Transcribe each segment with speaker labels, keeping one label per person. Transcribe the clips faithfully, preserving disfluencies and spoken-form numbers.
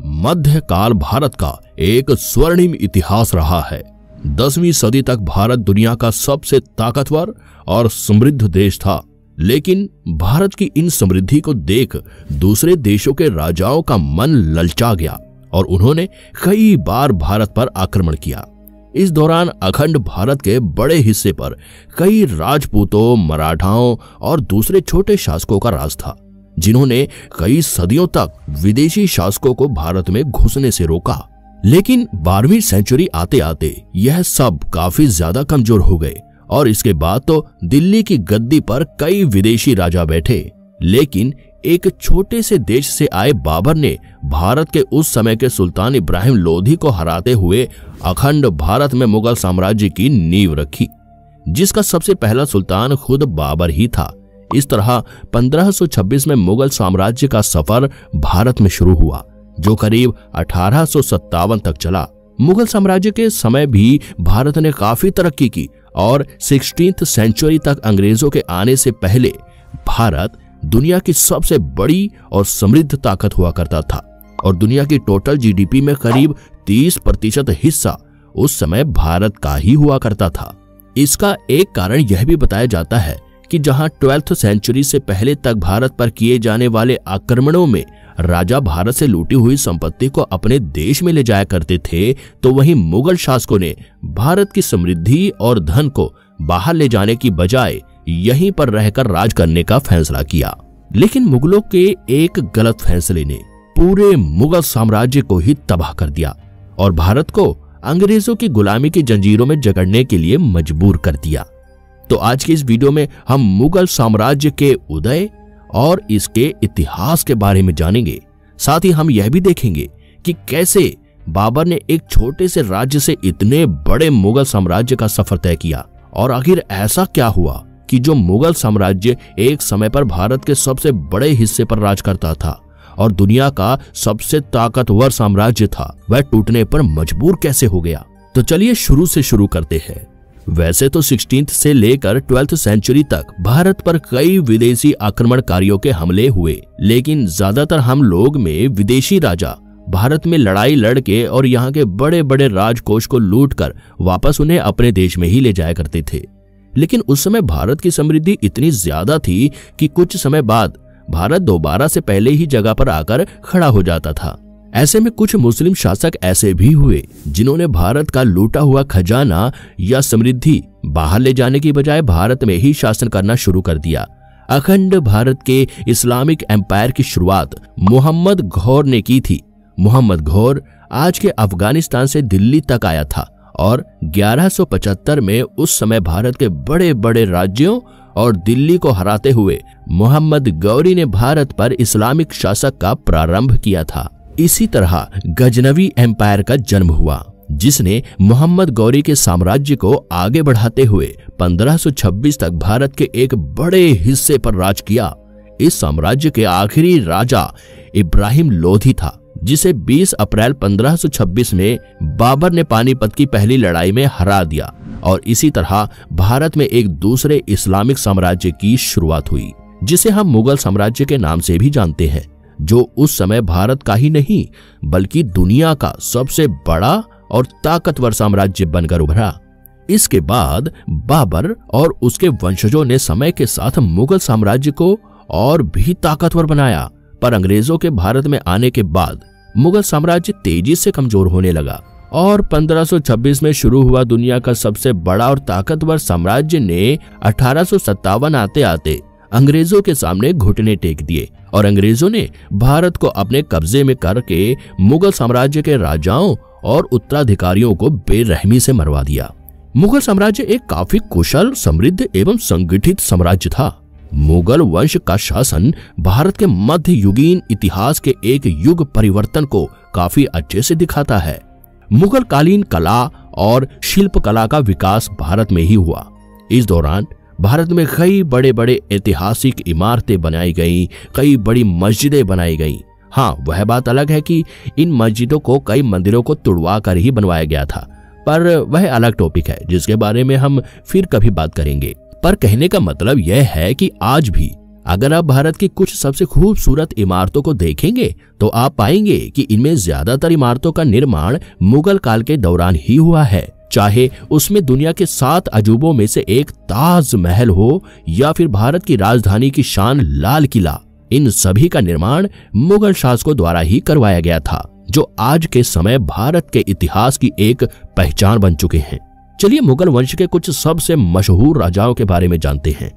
Speaker 1: मध्यकाल भारत का एक स्वर्णिम इतिहास रहा है। दसवीं सदी तक भारत दुनिया का सबसे ताकतवर और समृद्ध देश था, लेकिन भारत की इन समृद्धि को देख दूसरे देशों के राजाओं का मन ललचा गया और उन्होंने कई बार भारत पर आक्रमण किया। इस दौरान अखंड भारत के बड़े हिस्से पर कई राजपूतों, मराठाओं और दूसरे छोटे शासकों का राज था, जिन्होंने कई सदियों तक विदेशी शासकों को भारत में घुसने से रोका। लेकिन बारहवीं सेंचुरी आते आते यह सब काफी ज्यादा कमजोर हो गए और इसके बाद तो दिल्ली की गद्दी पर कई विदेशी राजा बैठे। लेकिन एक छोटे से देश से आए बाबर ने भारत के उस समय के सुल्तान इब्राहिम लोधी को हराते हुए अखंड भारत में मुगल साम्राज्य की नींव रखी, जिसका सबसे पहला सुल्तान खुद बाबर ही था। इस तरह पंद्रह सौ छब्बीस में मुगल साम्राज्य का सफर भारत में शुरू हुआ, जो करीब अठारह सौ सत्तावन तक चला। मुगल साम्राज्य के समय भी भारत ने काफी तरक्की की और सिक्सटीन्थ सेंचुरी तक अंग्रेजों के आने से पहले भारत दुनिया की सबसे बड़ी और समृद्ध ताकत हुआ करता था और दुनिया की टोटल जीडीपी में करीब तीस प्रतिशत हिस्सा उस समय भारत का ही हुआ करता था। इसका एक कारण यह भी बताया जाता है कि जहां ट्वेल्थ सेंचुरी से पहले तक भारत पर किए जाने वाले आक्रमणों में राजा भारत से लूटी हुई संपत्ति को अपने देश में ले जाया करते थे, तो वहीं मुगल शासकों ने भारत की समृद्धि और धन को बाहर ले जाने की बजाय यहीं पर रहकर राज करने का फैसला किया। लेकिन मुगलों के एक गलत फैसले ने पूरे मुगल साम्राज्य को ही तबाह कर दिया और भारत को अंग्रेजों की गुलामी की जंजीरों में जकड़ने के लिए मजबूर कर दिया। तो आज की इस वीडियो में हम मुगल साम्राज्य के उदय और इसके इतिहास के बारे में जानेंगे। साथ ही हम यह भी देखेंगे कि कैसे बाबर ने एक छोटे से राज्य से इतने बड़े मुगल साम्राज्य का सफर तय किया और आखिर ऐसा क्या हुआ कि जो मुगल साम्राज्य एक समय पर भारत के सबसे बड़े हिस्से पर राज करता था और दुनिया का सबसे ताकतवर साम्राज्य था, वह टूटने पर मजबूर कैसे हो गया। तो चलिए शुरू से शुरू करते हैं। वैसे तो सिक्सटीन्थ से लेकर ट्वेल्थ सेंचुरी तक भारत पर कई विदेशी आक्रमणकारियों के हमले हुए, लेकिन ज्यादातर हम लोग में विदेशी राजा भारत में लड़ाई लड़के और यहाँ के बड़े बड़े राजकोष को लूटकर वापस उन्हें अपने देश में ही ले जाया करते थे। लेकिन उस समय भारत की समृद्धि इतनी ज्यादा थी कि कुछ समय बाद भारत दोबारा से पहले ही जगह पर आकर खड़ा हो जाता था। ऐसे में कुछ मुस्लिम शासक ऐसे भी हुए जिन्होंने भारत का लूटा हुआ खजाना या समृद्धि बाहर ले जाने की बजाय भारत में ही शासन करना शुरू कर दिया। अखंड भारत के इस्लामिक एम्पायर की शुरुआत मोहम्मद घौर ने की थी। मोहम्मद घौर आज के अफगानिस्तान से दिल्ली तक आया था और ग्यारह सौ पचहत्तर में उस समय भारत के बड़े बड़े राज्यों और दिल्ली को हराते हुए मोहम्मद गौरी ने भारत पर इस्लामिक शासक का प्रारंभ किया था। इसी तरह गजनवी एम्पायर का जन्म हुआ, जिसने मोहम्मद गौरी के साम्राज्य को आगे बढ़ाते हुए पंद्रह सौ छब्बीस तक भारत के एक बड़े हिस्से पर राज किया। इस साम्राज्य के आखिरी राजा इब्राहिम लोधी था, जिसे बीस अप्रैल पंद्रह सौ छब्बीस में बाबर ने पानीपत की पहली लड़ाई में हरा दिया और इसी तरह भारत में एक दूसरे इस्लामिक साम्राज्य की शुरुआत हुई, जिसे हम मुगल साम्राज्य के नाम से भी जानते हैं, जो उस समय भारत का ही नहीं बल्कि दुनिया का सबसे बड़ा और ताकतवर साम्राज्य बनकर उभरा। इसके बाद बाबर और उसके वंशजों ने समय के साथ मुगल साम्राज्य को और भी ताकतवर बनाया, पर अंग्रेजों के भारत में आने के बाद मुगल साम्राज्य तेजी से कमजोर होने लगा और पंद्रह सौ छब्बीस में शुरू हुआ दुनिया का सबसे बड़ा और ताकतवर साम्राज्य ने अठारह सौ सत्तावन आते आते अंग्रेजों के सामने घुटने टेक दिए और अंग्रेजों ने भारत को अपने कब्जे में करके मुगल साम्राज्य के राजाओं और उत्तराधिकारियों को बेरहमी से मरवा दिया। मुगल साम्राज्य एक काफी कुशल, समृद्ध एवं संगठित साम्राज्य था। मुगल वंश का शासन भारत के मध्य युगीन इतिहास के एक युग परिवर्तन को काफी अच्छे से दिखाता है। मुगल कालीन कला और शिल्प कला का विकास भारत में ही हुआ। इस दौरान भारत में कई बड़े बड़े ऐतिहासिक इमारतें बनाई गईं, कई बड़ी मस्जिदें बनाई गईं। हाँ, वह बात अलग है कि इन मस्जिदों को कई मंदिरों को तुड़वा कर ही बनवाया गया था, पर वह अलग टॉपिक है जिसके बारे में हम फिर कभी बात करेंगे। पर कहने का मतलब यह है कि आज भी अगर आप भारत की कुछ सबसे खूबसूरत इमारतों को देखेंगे तो आप पाएंगे कि इनमें ज्यादातर इमारतों का निर्माण मुगल काल के दौरान ही हुआ है। चाहे उसमें दुनिया के सात अजूबों में से एक ताजमहल हो या फिर भारत की राजधानी की शान लाल किला, इन सभी का निर्माण मुगल शासकों द्वारा ही करवाया गया था, जो आज के समय भारत के इतिहास की एक पहचान बन चुके हैं। चलिए मुगल वंश के कुछ सबसे मशहूर राजाओं के बारे में जानते हैं।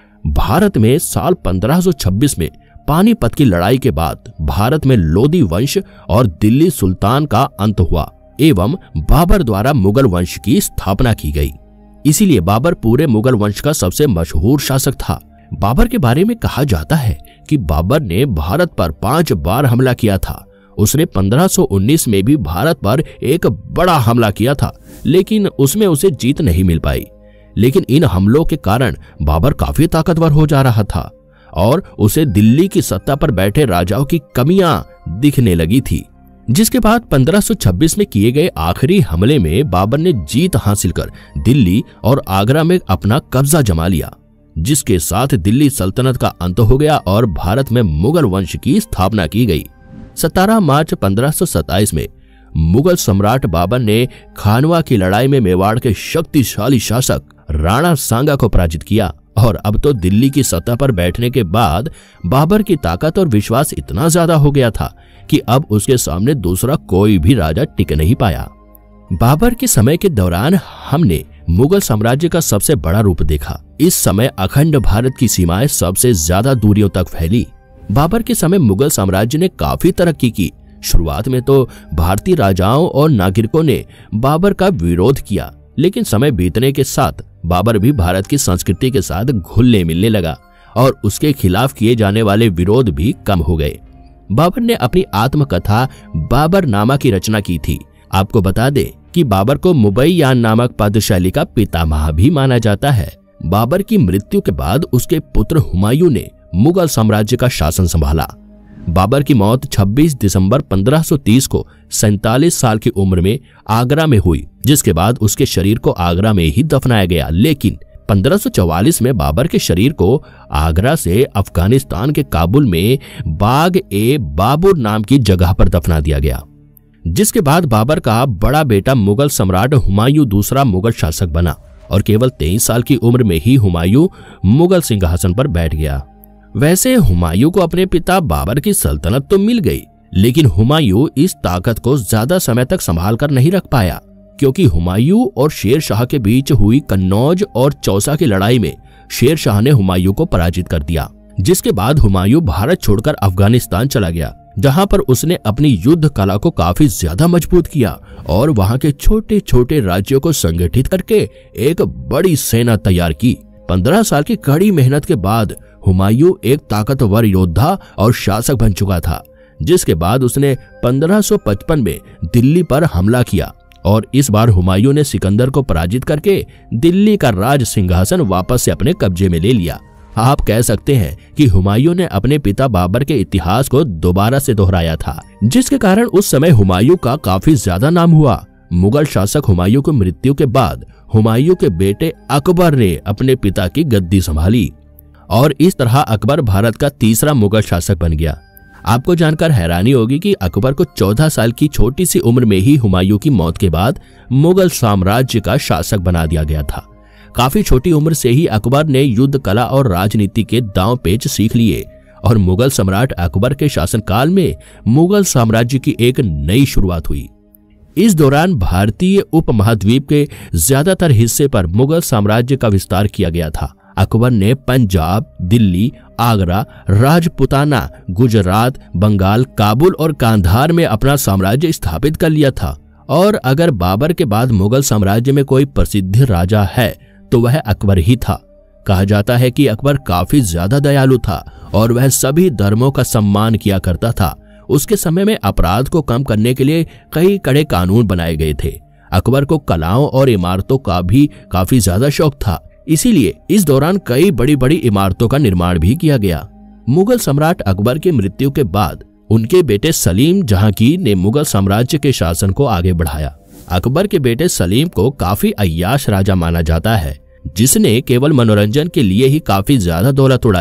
Speaker 1: भारत में साल पंद्रह सौ छब्बीस में पानीपत की लड़ाई के बाद भारत में लोदी वंश और दिल्ली सुल्तान का अंत हुआ एवं बाबर द्वारा मुगल वंश की स्थापना की गई। इसीलिए बाबर पूरे मुगल वंश का सबसे मशहूर शासक था। बाबर के बारे में कहा जाता है कि बाबर ने भारत पर पांच बार हमला किया था। उसने पंद्रह सौ उन्नीस में भी भारत पर एक बड़ा हमला किया था, लेकिन उसमें उसे जीत नहीं मिल पाई। लेकिन इन हमलों के कारण बाबर काफी ताकतवर हो जा रहा था और उसे दिल्ली की सत्ता पर बैठे राजाओं की कमियां दिखने लगी थी। जिसके बाद पंद्रह सौ छब्बीस में किए गए आखिरी हमले में बाबर ने जीत हासिल कर दिल्ली और आगरा में अपना कब्जा जमा लिया, जिसके साथ दिल्ली सल्तनत का अंत हो गया और भारत में मुगल वंश की स्थापना की गई। सत्रह मार्च पंद्रह सौ सत्ताईस में मुगल सम्राट बाबर ने खानवा की लड़ाई में मेवाड़ के शक्तिशाली शासक राणा सांगा को पराजित किया और अब तो दिल्ली की सत्ता पर बैठने के बाद बाबर की ताकत और विश्वास इतना ज्यादा हो गया था कि अब उसके सामने दूसरा कोई भी राजा टिक नहीं पाया। बाबर के समय के दौरान हमने मुगल साम्राज्य का सबसे बड़ा रूप देखा। इस समय अखंड भारत की सीमाएं सबसे ज्यादा दूरियों तक फैली। बाबर के समय मुगल साम्राज्य ने काफी तरक्की की। शुरुआत में तो भारतीय राजाओं और नागरिकों ने बाबर का विरोध किया, लेकिन समय बीतने के साथ बाबर भी भारत की संस्कृति के साथ घुलने मिलने लगा और उसके खिलाफ किए जाने वाले विरोध भी कम हो गए। बाबर ने अपनी आत्मकथा बाबरनामा की रचना की थी। आपको बता दें कि बाबर को मुबैयान नामक पद शैली का पितामह भी माना जाता है। बाबर की मृत्यु के बाद उसके पुत्र हुमायूं ने मुगल साम्राज्य का शासन संभाला। बाबर की मौत छब्बीस दिसंबर पंद्रह सौ तीस को सैंतालीस साल की उम्र में आगरा में हुई, जिसके बाद उसके शरीर को आगरा में ही दफनाया गया। लेकिन पंद्रह सौ चौवालीस में बाबर के शरीर को आगरा से अफगानिस्तान के काबुल में बाग ए बाबुर नाम की जगह पर दफना दिया गया। जिसके बाद बाबर का बड़ा बेटा मुगल सम्राट हुमायूं दूसरा मुगल शासक बना और केवल तेईस साल की उम्र में ही हुमायूं मुगल सिंहासन पर बैठ गया। वैसे हुमायूं को अपने पिता बाबर की सल्तनत तो मिल गई, लेकिन हुमायूं इस ताकत को ज्यादा समय तक संभाल कर नहीं रख पाया, क्योंकि हुमायूं और शेर शाह के बीच हुई कन्नौज और चौसा की लड़ाई में शेर शाह ने हुमायूं को पराजित कर दिया। जिसके बाद हुमायूं भारत छोड़कर अफगानिस्तान चला गया, जहां पर उसने अपनी युद्ध कला को काफी ज्यादा मजबूत किया और वहां के छोटे छोटे राज्यों को संगठित करके एक बड़ी सेना तैयार की। पंद्रह साल की कड़ी मेहनत के बाद हुमायूं एक ताकतवर योद्धा और शासक बन चुका था, जिसके बाद उसने पंद्रह सौ पचपन में दिल्ली पर हमला किया और इस बार हुमायूं ने सिकंदर को पराजित करके दिल्ली का राज सिंहासन वापस से अपने कब्जे में ले लिया। आप कह सकते हैं कि हुमायूं ने अपने पिता बाबर के इतिहास को दोबारा से दोहराया था, जिसके कारण उस समय हुमायूं का काफी ज्यादा नाम हुआ। मुगल शासक हुमायूं की मृत्यु के बाद हुमायूं के बेटे अकबर ने अपने पिता की गद्दी संभाली और इस तरह अकबर भारत का तीसरा मुगल शासक बन गया। आपको जानकर हैरानी होगी कि अकबर को चौदह साल की छोटी सी उम्र में ही हुमायूं की मौत के बाद मुगल साम्राज्य का शासक बना दिया गया था। काफी छोटी उम्र से ही अकबर ने युद्ध कला और राजनीति के दांव पेच सीख लिए और मुगल सम्राट अकबर के शासनकाल में मुगल साम्राज्य की एक नई शुरुआत हुई। इस दौरान भारतीय उपमहाद्वीप के ज्यादातर हिस्से पर मुगल साम्राज्य का विस्तार किया गया था। अकबर ने पंजाब, दिल्ली, आगरा, राजपुताना, गुजरात, बंगाल, काबुल और कांधार में अपना साम्राज्य स्थापित कर लिया था। और अगर बाबर के बाद मुगल साम्राज्य में कोई प्रसिद्ध राजा है तो वह अकबर ही था। कहा जाता है कि अकबर काफी ज्यादा दयालु था और वह सभी धर्मों का सम्मान किया करता था। उसके समय में अपराध को कम करने के लिए कई कड़े कानून बनाए गए थे। अकबर को कलाओं और इमारतों का भी काफी ज्यादा शौक था, इसीलिए इस दौरान कई बड़ी बड़ी इमारतों का निर्माण भी किया गया। मुगल सम्राट अकबर की मृत्यु के बाद उनके बेटे सलीम जहांगीर ने मुगल साम्राज्य के शासन को आगे बढ़ाया। अकबर के बेटे सलीम को काफी अय्याश राजा माना जाता है, जिसने केवल मनोरंजन के लिए ही काफी ज्यादा दौलत उड़ाई।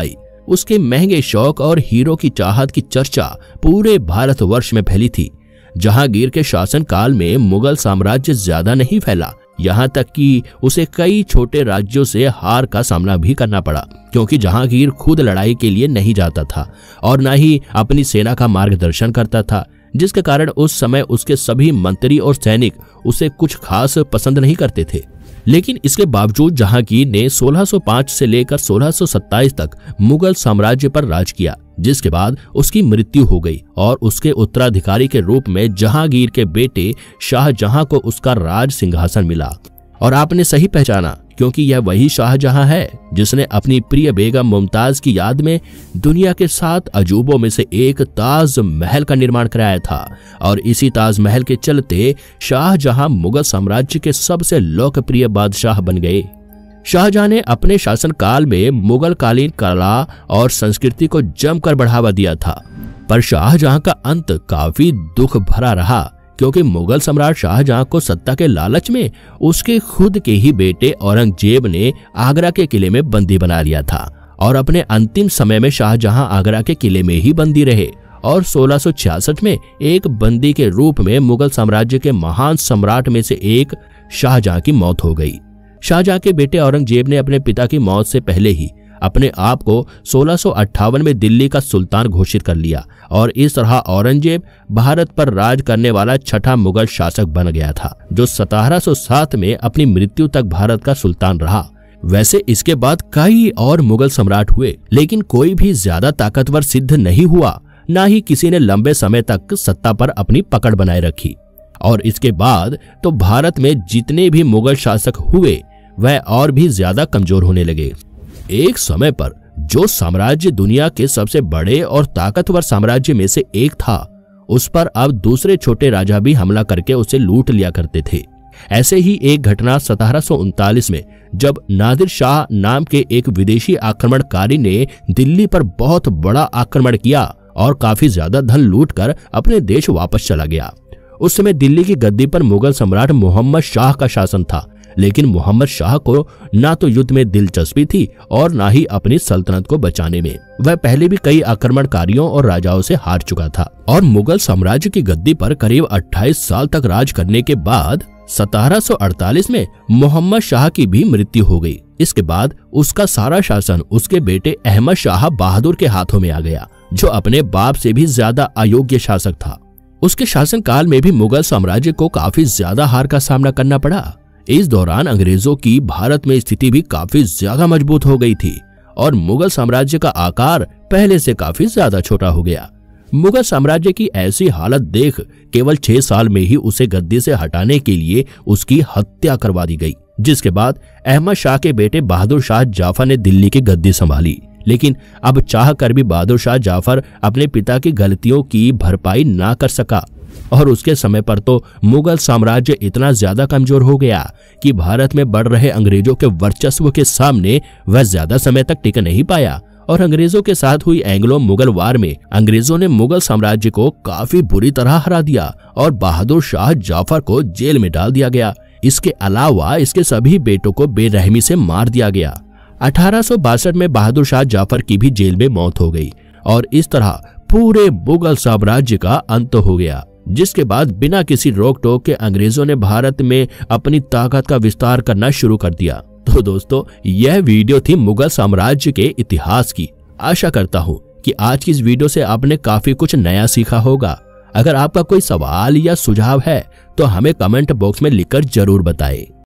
Speaker 1: उसके महंगे शौक और हीरो की चाहत की चर्चा पूरे भारतवर्ष में फैली थी। जहांगीर के शासन काल में मुगल साम्राज्य ज्यादा नहीं फैला, यहाँ तक कि उसे कई छोटे राज्यों से हार का सामना भी करना पड़ा, क्योंकि जहांगीर खुद लड़ाई के लिए नहीं जाता था और न ही अपनी सेना का मार्गदर्शन करता था, जिसके कारण उस समय उसके सभी मंत्री और सैनिक उसे कुछ खास पसंद नहीं करते थे। लेकिन इसके बावजूद जहांगीर ने सोलह सौ पाँच से लेकर सोलह सौ सत्ताईस तक मुगल साम्राज्य पर राज किया, जिसके बाद उसकी मृत्यु हो गई और उसके उत्तराधिकारी के रूप में जहांगीर के बेटे शाहजहां को उसका राज सिंहासन मिला। और आपने सही पहचाना, क्योंकि यह वही शाहजहां है जिसने अपनी प्रिय बेगम मुमताज की याद में दुनिया के सात अजूबों में से एक ताज महल का निर्माण कराया था। और इसी ताज महल के चलते शाहजहां मुगल साम्राज्य के सबसे लोकप्रिय बादशाह बन गए। शाहजहां ने अपने शासनकाल में मुगल कालीन कला और संस्कृति को जमकर बढ़ावा दिया था, पर शाहजहां का अंत काफी दुख भरा रहा, क्योंकि मुगल सम्राट शाहजहां को सत्ता के लालच में उसके खुद के ही बेटे औरंगजेब ने आगरा के किले में बंदी बना लिया था। और अपने अंतिम समय में शाहजहां आगरा के किले में ही बंदी रहे और सोलह सौ छियासठ में एक बंदी के रूप में मुगल साम्राज्य के महान सम्राट में से एक शाहजहां की मौत हो गई। शाहजहां के बेटे औरंगजेब ने अपने पिता की मौत से पहले ही अपने आप को सोलह सौ अट्ठावन में दिल्ली का सुल्तान घोषित कर लिया और इस तरह औरंगजेब भारत पर राज करने वाला छठा मुगल शासक बन गया था, जो सत्रह सौ सात में अपनी मृत्यु तक भारत का सुल्तान रहा। वैसे इसके बाद कई और मुगल सम्राट हुए, लेकिन कोई भी ज्यादा ताकतवर सिद्ध नहीं हुआ, न ही किसी ने लंबे समय तक सत्ता पर अपनी पकड़ बनाए रखी। और इसके बाद तो भारत में जितने भी मुगल शासक हुए वह और भी ज्यादा कमजोर होने लगे। एक समय पर जो साम्राज्य दुनिया के सबसे बड़े और ताकतवर साम्राज्य में से एक था, उस पर अब दूसरे छोटे राजा भी हमला करके उसे लूट लिया करते थे। ऐसे ही एक घटना सत्रह सौ उनतालीस में, जब नादिर शाह नाम के एक विदेशी आक्रमणकारी ने दिल्ली पर बहुत बड़ा आक्रमण किया और काफी ज्यादा धन लूटकर अपने देश वापस चला गया। उस समय दिल्ली की गद्दी पर मुगल सम्राट मोहम्मद शाह का शासन था, लेकिन मोहम्मद शाह को ना तो युद्ध में दिलचस्पी थी और ना ही अपनी सल्तनत को बचाने में। वह पहले भी कई आक्रमणकारियों और राजाओं से हार चुका था और मुगल साम्राज्य की गद्दी पर करीब अट्ठाईस साल तक राज करने के बाद सत्रह सौ अड़तालीस में मोहम्मद शाह की भी मृत्यु हो गई। इसके बाद उसका सारा शासन उसके बेटे अहमद शाह बहादुर के हाथों में आ गया, जो अपने बाप से भी ज्यादा अयोग्य शासक था। उसके शासनकाल में भी मुगल साम्राज्य को काफी ज्यादा हार का सामना करना पड़ा। इस दौरान अंग्रेजों की भारत में स्थिति भी काफी ज्यादा मजबूत हो गई थी और मुगल साम्राज्य का आकार पहले से काफी ज्यादा छोटा हो गया। मुगल साम्राज्य की ऐसी हालत देख केवल छह साल में ही उसे गद्दी से हटाने के लिए उसकी हत्या करवा दी गई, जिसके बाद अहमद शाह के बेटे बहादुर शाह जाफर ने दिल्ली की गद्दी संभाली। लेकिन अब चाह कर भी बहादुर शाह जाफर अपने पिता की गलतियों की भरपाई ना कर सका और उसके समय पर तो मुगल साम्राज्य इतना ज्यादा कमजोर हो गया कि भारत में बढ़ रहे अंग्रेजों के वर्चस्व के सामने वह ज्यादा समय तक टिक नहीं पाया और अंग्रेजों के साथ हुई एंग्लो मुगल वार में अंग्रेजों ने मुगल साम्राज्य को काफी बुरी तरह हरा दिया और बहादुर शाह जाफर को जेल में डाल दिया गया। इसके अलावा इसके सभी बेटों को बेरहमी से मार दिया गया। अठारह सौ बासठ में बहादुर शाह जाफर की भी जेल में मौत हो गई और इस तरह पूरे मुगल साम्राज्य का अंत हो गया, जिसके बाद बिना किसी रोक टोक के अंग्रेजों ने भारत में अपनी ताकत का विस्तार करना शुरू कर दिया। तो दोस्तों, यह वीडियो थी मुगल साम्राज्य के इतिहास की। आशा करता हूँ कि आज की इस वीडियो से आपने काफी कुछ नया सीखा होगा। अगर आपका कोई सवाल या सुझाव है तो हमें कमेंट बॉक्स में लिखकर जरूर बताएं।